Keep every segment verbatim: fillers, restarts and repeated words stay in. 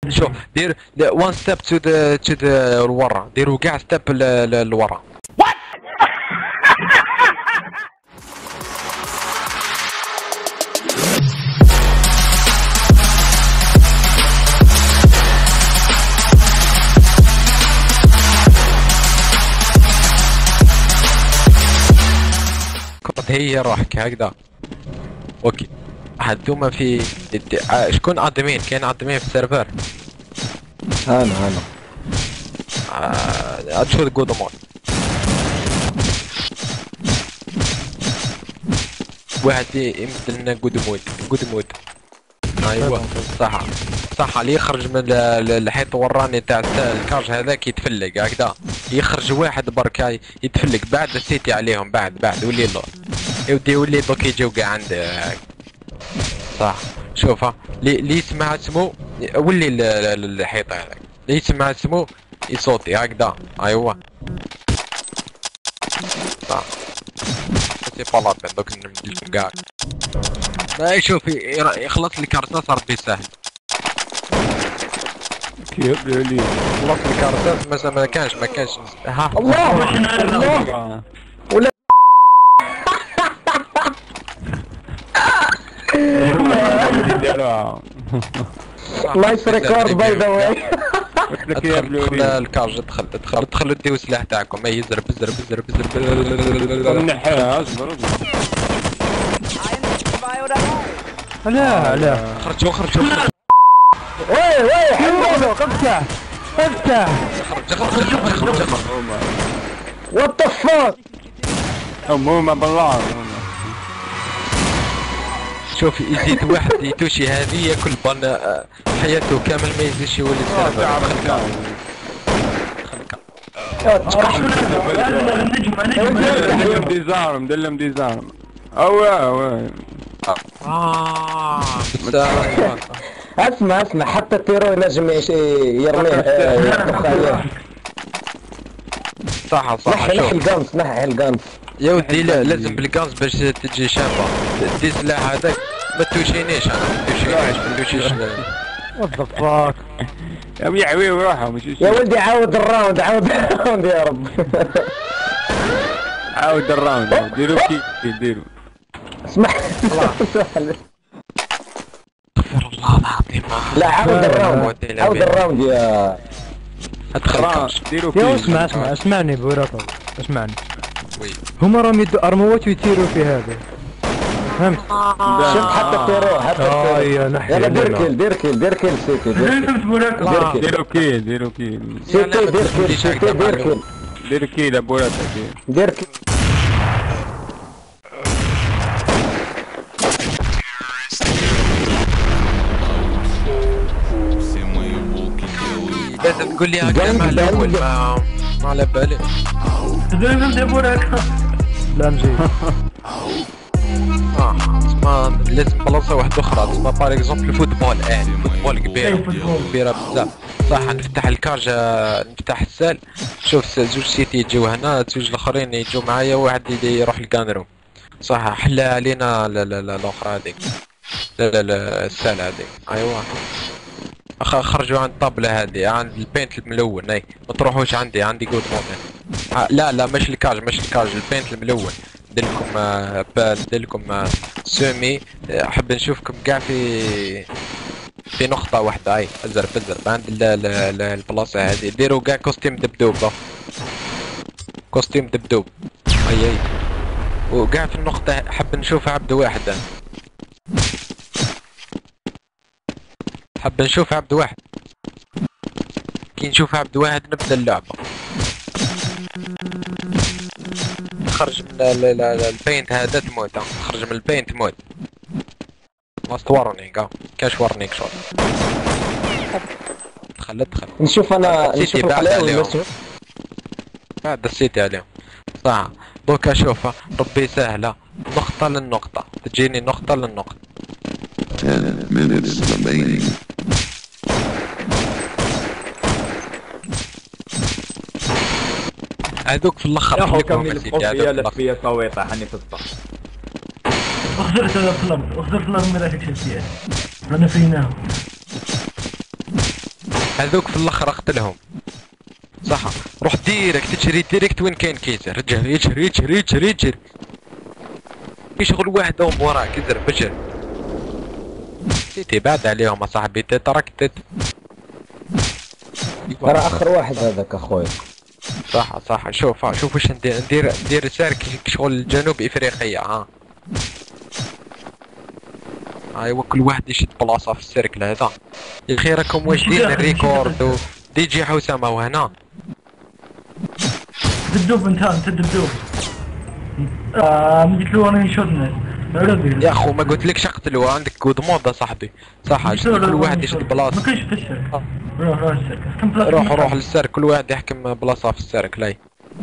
شوف دير وان ستيب تو ذا تو ذا لورا، ديروا كاع ستيب لورا. هي روحك هكذا. اوكي هذوما في شكون ادمين؟ كاين ادمين في السيرفر؟ انا انا هاد شو تقول مول واحد يمثل لنا جود مود جود مود. ايوا صح صح، اللي يخرج من الحيط وراني تاع الكارج هذاك يتفلق هكذا، يخرج واحد بركا يتفلق بعد سيتي عليهم بعد بعد ولي له يودي يولي دوك يجيو كاع عندك. صح شوف ها اللي يسمع اسمه ولي الحيط هذاك، اللي يسمع اسمه يصوتي هكذا. ايوا صح سي با لا بين دوك نمدلكم كاع. اي شوف يخلص لي كارتات ربي سهل. كيف لي خلص لي كارتات مثلا ما كانش ما كانش ها الله الله ولا نايس ريكورد باي ذا واي. دخل الكارج دخل دخل دخلوا ديو السلاح تاعكم. اي زرب زرب زرب زرب نحيها اصبر لا لا خرجوا خرجوا وي وي حلو افتح افتح خرج خرج خرج خرج وات ذا فاك همومه بالله. شوف يزيد واحد يتوشي هذه ياكل بان حياته كامل ما يزيدش يولي سيرفر. مدلم ديزارم مدلم ديزارم اوه اوه اه اسمع اسمع حتى التيرو ينجم يرميه يطبخ عليه. صح صح نحي نحي القنص نحي القنص يا ودي. لا لازم بالقنص باش تجي شابه. دي سلاح هذاك ما توشينيش انا ما توشينيش ما توشيش. وات ذا فاك يا بيعوي روحهم يا ولدي عاود الراوند عاود الراوند يا رب. عاود الراوند ديروا كي ديروا اسمح استغفر الله العظيم. لا عاود الراوند عاود الراوند يا ادخل ديروا كي. اسمع اسمع اسمعني بوراكم اسمعني. هما راهم يدوا ارموات ويطيروا في هذا فهمت؟ شفت حتى التيرو حتى التيرو. يلا دير كيل دير كيل دير كيل سيتي دير كيل ديروا كيل ديروا كيل سيتي دير كيل سيتي دير كيل دير كيل ابويا دير كيل. لازم تقول لي هكا مع الاول ما ما على بالي. لا نجي اه اسمها لازم بلاصه واحده اخرى اسمها باغ اكزومبل الفوتبول. اه الفوتبول كبيره كبيره بزاف. صح نفتح الكارج نفتح السال شوف زوج سيتي يجيو هنا زوج الاخرين يجيو معايا واحد يروح للكانرو. صح حلا علينا لا لا لا الاخرى هذيك لا لا لا السال هذيك. ايوا خرجوا عند الطابله هذه عند البينت الملون. اي ما تروحوش عندي عندي جود مود. لا لا مش الكارج مش الكارج البينت الملون. نديرلكم بال نديرلكم سومي. حاب نشوفكم كاع في في نقطة واحدة. اي ازرب ازرب عند البلاصة هذه ديروا كاع كوستيم دبدوب كوستيم دبدوب. اي اي وكاع في النقطة حاب نشوف عبد واحد. حاب نشوف عبد واحد. كي نشوف عبد واحد نبدا اللعبة. خرج من البينت هذا تموت. خرج من البينت تموت. لاست وارنينغ كاش وارنينغ شوت. دخل دخل نشوف انا نشوف القلاوي بعد السيتي عليهم. صح دوكا شوف ربي سهلة نقطة للنقطة تجيني نقطة للنقطة. ten minutes remaining. هذوك في الاخر خليكم السيتي هذوك فيا صويطة حني في الصح. اخذت هذا الفلم اخذت الفلم من هذيك الشيء انا فيناه هذوك في الاخر اقتلهم. صح روح ديريكت تجري ديريكت وين كاين كيزر. اجري اجري اجري اجري اجري يشغل واحد هم وراك ازرب اجري. تيتي بعد عليهم اصاحبي تراك تت ترى اخر واحد هذاك اخوي. صح صح شوف ها شوف واش ندير ندير ندير سارك شغل جنوب افريقيا ها. ايوا كل واحد يشد بلاصه في السيركل هذا. يا اخي راكم واجدين الريكورد و دي جي حسام هو هنا. دبدوب انت انت دبدوب. اه قلت له انا يشوفنا. يا اخو ما قلت لكش اقتلوا عندك كود مود صاحبي. صح كل واحد يشد بلاصه. ما كاينش في السيرك. روح روح السيرك. روح روح للسيرك كل واحد يحكم بلاصه في السيرك. لاي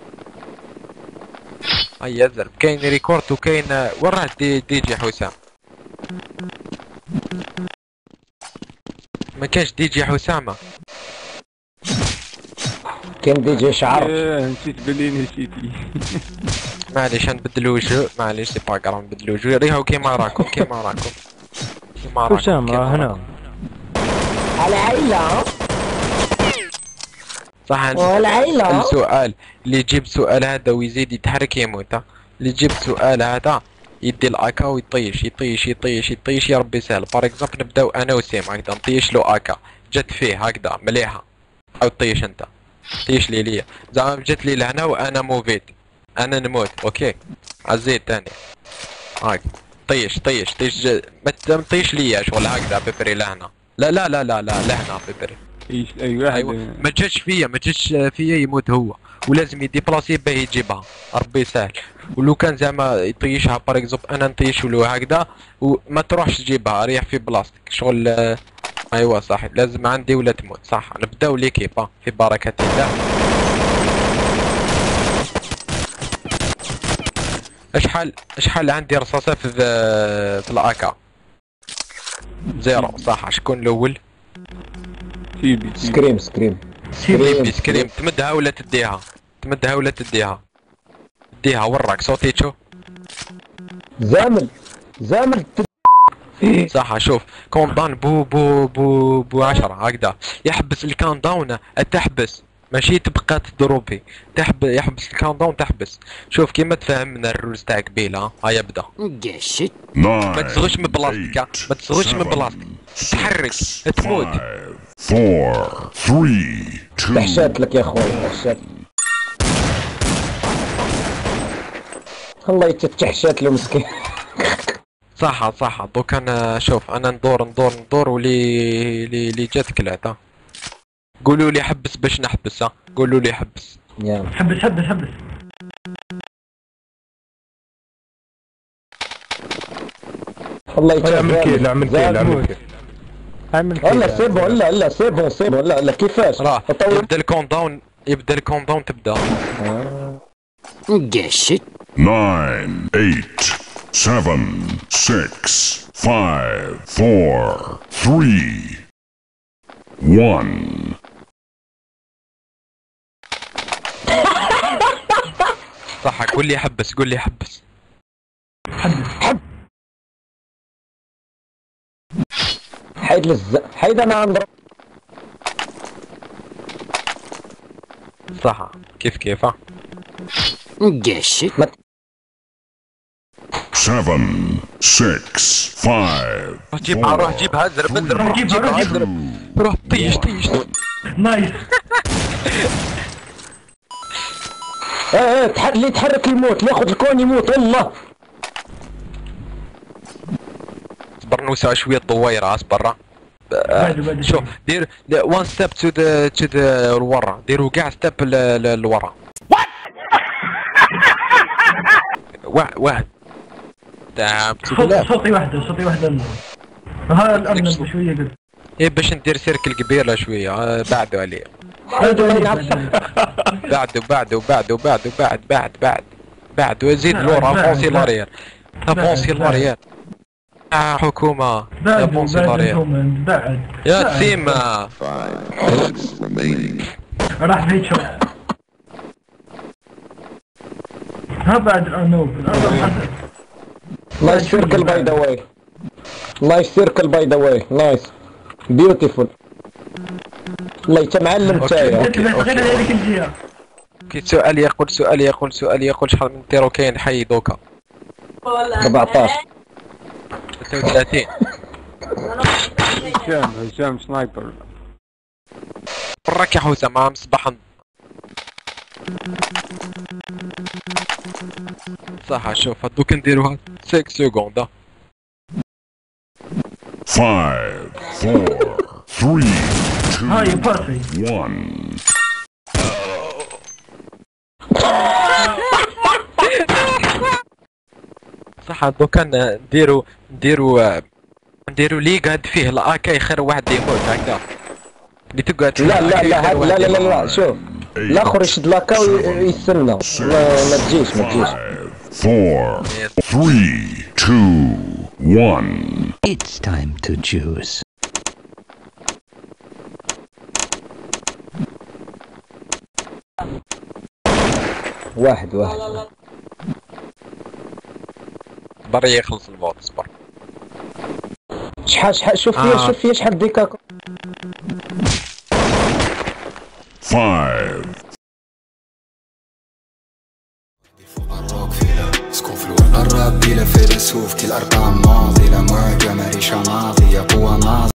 هيا زرب كاين ريكورد وكاين وين راه دي, دي جي حسام. ما كاينش دي جي حسامه. كاين دي جي شعر. نسيت بلي نسيتي. معليش نبدلو وجه معليش سي با كراف نبدلو وجه. ريحو كيما راكم كيما راكم كيما راكم. حسام راه هنا على عيلة. صح العيلة. السؤال اللي يجيب سؤال هذا ويزيد يتحرك يموت. اللي يجيب سؤال هذا يدي الاكا ويطيش يطيش يطيش يطيش يا ربي يسهل. بار اكزومبل نبداو انا وسيم هكذا نطيش له اكا جات فيه هكذا مليحه او طيش انت طيش لي ليا زعما جات لي لهنا وانا موفيت انا نموت اوكي عزيز تاني هاك طيش طيش طيش ما تطيش ليا شغل هكذا بيبري لهنا. لا لا لا لا لا لهنا بيبري. ايش اي واحد أيوة. ما جاتش فيا ما جاتش فيا يموت هو ولازم يدي بلاصي باه يجيبها ربي يسهل. ولو كان زعما يطيشها بار اكزومبل انا نطيش له هكذا وما تروحش تجيبها ريح في بلاصتك شغل. ايوا صح لازم عندي ولا تموت. صح نبداو ليكيب في بركة الله. اشحال اشحال عندي رصاصة في في الاكا؟ زيرو. صح شكون الاول؟ سيبي سكريم سكريم سكريم سكريم. تمدها ولا تديها؟ تمدها ولا تديها؟ ديها وراك صوتيتشو. زامل زامل. صح شوف كون داون بو بو بو بو عشرة هكذا يحبس الكاون داون تحبس ماشي تبقى تضربي تحب يحبس الكاون داون تحبس. شوف كيما تفهمنا الرولز تاع قبيله. هيا بدا. ما تزغش من بلاصتك ما تزغش من بلاصتك تحرك تموت. four, three, two. تحشات لك يا خويا تحشات. الله يتحشات له مسكين. صح صح دوك انا شوف انا ندور ندور ندور ولي لي لي جات كلاتا. قولوا لي حبس باش نحبس. ها قولوا لي حبس. يلا حبس حبس حبس. الله يتحشات. اعمل كيل اعمل كيل اعمل كيل اعمل كيل. لا سيبو لا لا سيبو سيبو لا لا كيفاش؟ راه يبدا الكون داون يبدا الكون داون تبدا. قشت. Nine, eight, seven, six, five, four, three, one. صح قول لي حبس قول لي حبس. حبس. حيد للز حيد انا عند. صح كيف كيف. ها قشت. Seven, six, five, روح جيبها روح جيبها ازرب ازرب روح جيبها ازرب روح طيش طيش. نايس. ايه ايه تحرك اللي يتحرك يموت اللي ياخذ الكون يموت والله. اصبر نوسع شويه الضويره اصبر. بعد بعد شوف دير وان ستيب تو ذا تو ذا لورا ديروا كاع ستيب للورا. واحد واحد تاع صوتي واحدة صوتي واحدة. ها الأرنب شوية قلت. ايه باش ندير سيركل كبيرة شوية. آه بعدوا عليه بعدوا بعدوا بعدوا بعدوا بعدوا بعد بعد بعد بعد وزيد لورا افونسي لاريير افونسي لاريير. آه حكومة افونسي لاريير بعد يا تسيما. Five minutes remaining. راح في شوط. ها بعد الأرنوب الأرنوب حدث. نايس سيركل باي ذا واي. نايس سيركل باي ذا واي. نايس بيوتيفول. والله انت معلم نتايا. انت بس غير هذيك الجهه. كي سؤال يقول سؤال يقول سؤال يقول شحال من تيرو كاين حي دوكا؟ أربعطاش. ثلاثة وثلاثين. هشام هشام سنايبر. براك يا حوسه مع مصباح. صح شوف هادوك نديروها ستة سكوند. Five, four, three, two, هاي بارفي. one. صح دوكا نديرو نديرو نديرو ليغاد فيه الاكا خير واحد يموت هكذا. اللي تقعد لا لا لا لا لا لا لا شوف الاخر يشد لاكا ويستنى. ما تجيش ما تجيش. Four, three, two, one. It's time to choose. واحد واحد. بري يخلص البوت اصبر. شحال شحال شوف فيا شوف فيا شحال ديكاكو. Five. الراب بلا فيلسوف كل الأرقام ماضية معجمة ريشة ماضية قوة ناضية.